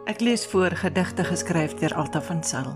Ek lees voor gedigte geskryf deur Alta van Sail.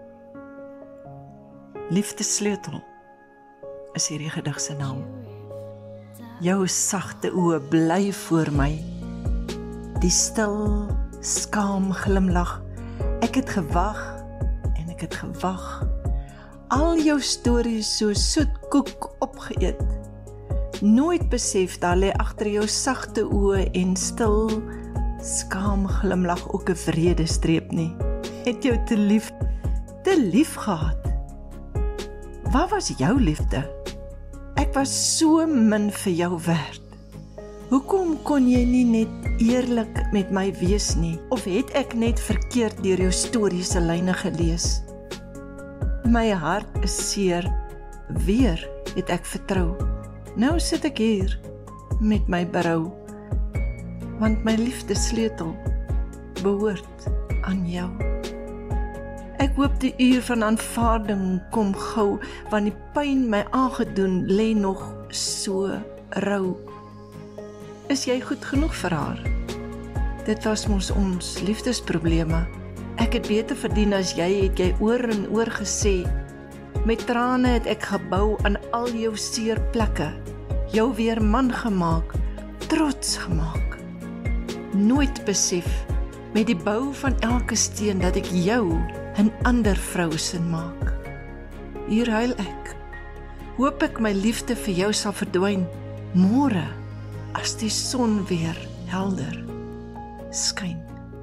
Liefdesleutel is hierdie gedig se naam. Jou sagte oë bly voor my, die stil, skaam glimlag. Ek het gewag en ek het gewag. Al jou stories so soet koek opgeëet. Nooit besef daar lê agter jou sagte oë en stil, skaam glimlag ook 'n vredestreep nie. Het jou te lief gehad. Waar was jou liefde? Ek was so min vir jou werd. Hoekom kon jy nie net eerlik met my wees nie? Of het ek net verkeerd deur jou stories se lyne gelees? My hart is seer, weer het ek vertrou. Nou sit ek hier met my berou, want my liefdesleutel behoort aan jou. Ek hoop die uur van aanvaarding kom gou, want die pyn my aangedoen lê nog so rou. Is jy goed genoeg vir haar? Dit was mos ons liefdesprobleme. Ek het beter verdien as jy, het jy oor en oor gesê. Met trane het ek gebou aan al jou seer plekke, jou weer man gemaak, trots gemaak. Nooit besef, met die bou van elke steen, dat ek jou 'n ander vrou sin maak. Hier huil ek, hoop ek my liefde vir jou sal verdwyn, môre, as die son weer helder skyn.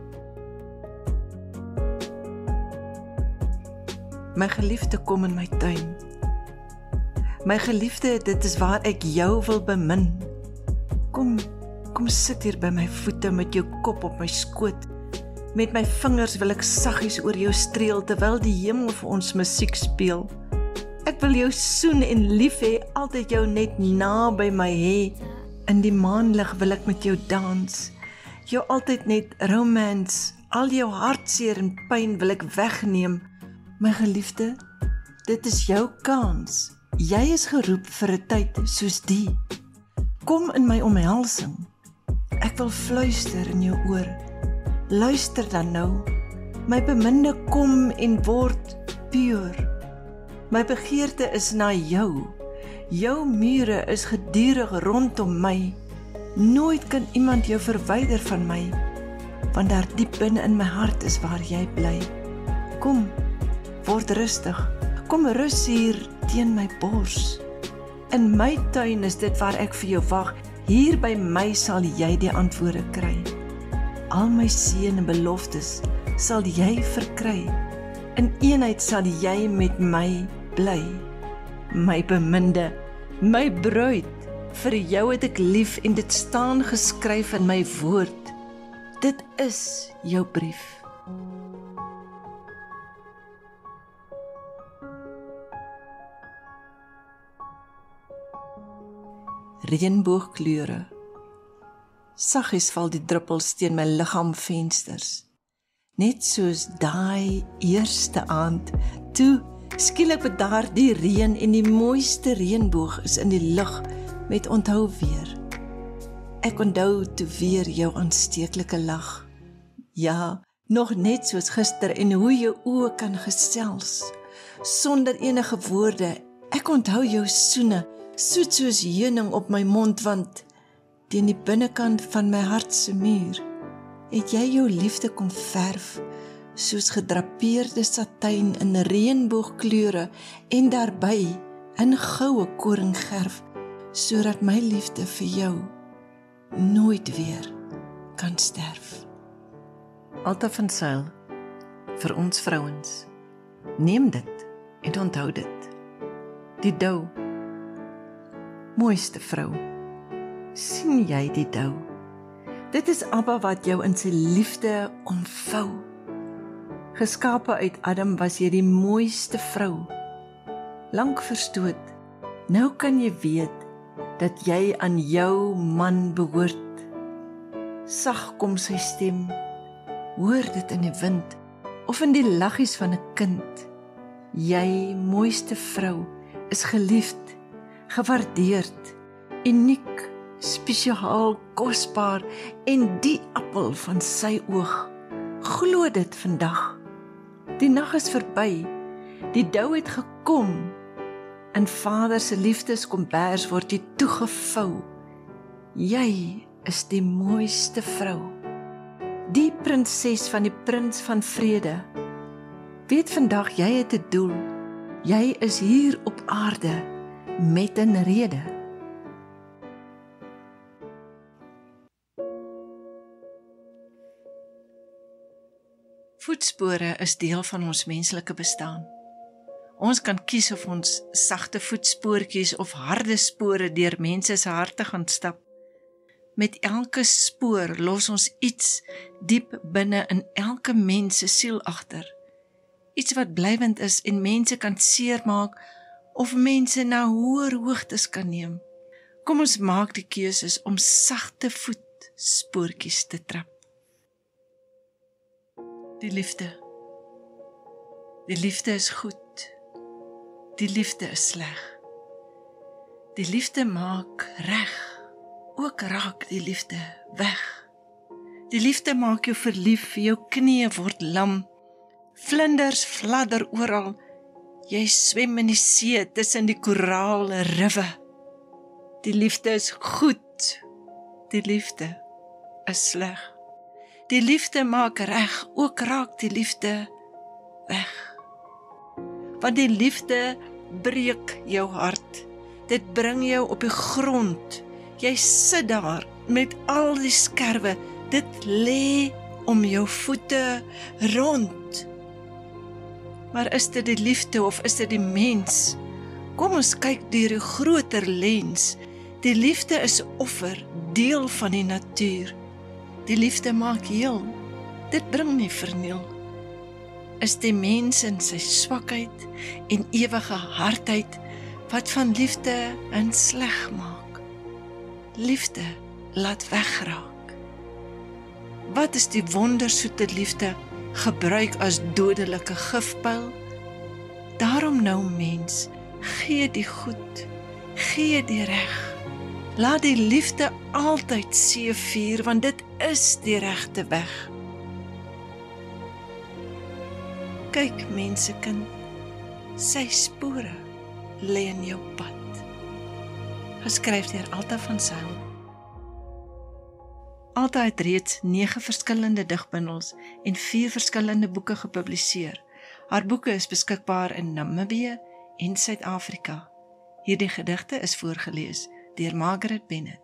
My geliefde kom in my tuin. My geliefde, dit is waar ek jou wil bemin. Kom sit hier by my voete met jou kop op my skoot. Met my vingers wil ek saggies oor jou streel, terwyl die hemel vir ons musiek speel. Ek wil jou soen en lief hê, altyd jou net na by my hê. In die maanlig wil ek met jou dans, jou altyd net romance, al jou hartseer en pyn wil ek wegneem. My geliefde, dit is jou kans. Jy is geroep vir 'n tyd soos die. Kom in my omhelsing. Ek wil fluister in jou oor. Luister dan nou. My beminde, kom en word puur. My begeerte is na jou. Jou mure is gedurig rondom my. Nooit kan iemand jou verwyder van my, want daar diep binne in my hart is waar jy bly. Kom, word rustig. Kom rus hier teen my bors. In my tuin is dit waar ek vir jou wag. Hier by my sal jy die antwoorde kry. Al my seën en beloftes sal jy verkry. In eenheid sal jy met my bly. My beminde, my bruid, vir jou het ek lief en dit staan geskryf in my woord. Dit is jou brief. Reënboogkleure. Saggies val die druppels teen my liggaamvensters. Net soos daai eerste aand, toe skielik bedaar die reën en die mooiste reënboog is in die lug met onthou weer. Ek onthou toe weer jou aansteeklike lag. Ja, nog net soos gister en hoe jou oë kan gesels, sonder enige woorde. Ek onthou jou soene, soet soos heuning op my mond, want teen die binnekant van my hart se muur het jy jou liefde kom verf, soos gedrapeerde satijn in reënboogkleure en daarby in goue koringgerf, sodat my liefde vir jou nooit weer kan sterf. Alta van Sail, vir ons vrouens, neem dit en onthou dit. Die dou, mooiste vrou, sien jy die dou? Dit is Abba wat jou in sy liefde omvou. Geskape uit Adam was jy die mooiste vrou. Lank verstoot, nou kan jy weet dat jy aan jou man behoort. Sag kom sy stem, hoor dit in die wind of in die laggies van 'n kind. Jy, mooiste vrou, is geliefd, gewaardeerd, uniek, spesiaal, kosbaar en die appel van sy oog, glo dit vandag. Die nag is verby, die dou het gekom. In Vader se liefdeskombers word jy toegevou. Jy is die mooiste vrou. Die prinses van die prins van vrede. Weet vandag jy het 'n doel. Jy is hier op aarde met 'n rede. Voetspore is deel van ons menslike bestaan. Ons kan kies of ons sagte voetspoortjies of harde spore deur mense se harte gaan stap. Met elke spoor los ons iets diep binne in elke mens se siel agter. Iets wat blywend is en mense kan seermaak of mense na hoër hoogtes kan neem. Kom ons maak die keuses om sagte voetspoortjies te trap. Die liefde. Die liefde is goed. Die liefde is sleg. Die liefde maak reg. Ook raak die liefde weg. Die liefde maak jou verlief, jou knieë word lam. Vlinders fladder oral. Jy swem in die see tussen die korale riwe. Die liefde is goed. Die liefde is sleg. Die liefde maak reg, ook raak die liefde weg. Want die liefde breek jou hart. Dit bring jou op die grond. Jy sit daar met al die skerwe. Dit lê om jou voete rond. Maar is dit die liefde of is dit die mens? Kom ons kyk deur 'n groter lens. Die liefde is 'n offer, deel van die natuur. Die liefde maak heel. Dit bring nie verniel. Is die mens in sy swakheid en ewige hardheid wat van liefde in sleg maak. Liefde laat wegraak. Wat is die wondersoete liefde gebruik as dodelike gifpyl? Daarom nou mens, gee die goed, gee die reg. Laat die liefde altyd seëvier, want dit is die regte weg. Kyk mensekind, sy spore lê in jou pad. Geskryf deur Alta van Sail. Alta het reeds 9 verskillende digbundels en 4 verskillende boeke gepubliseer. Haar boeke is beskikbaar in Namibië en Suid-Afrika. Hierdie gedigte is voorgelees deur Margaret Bennett.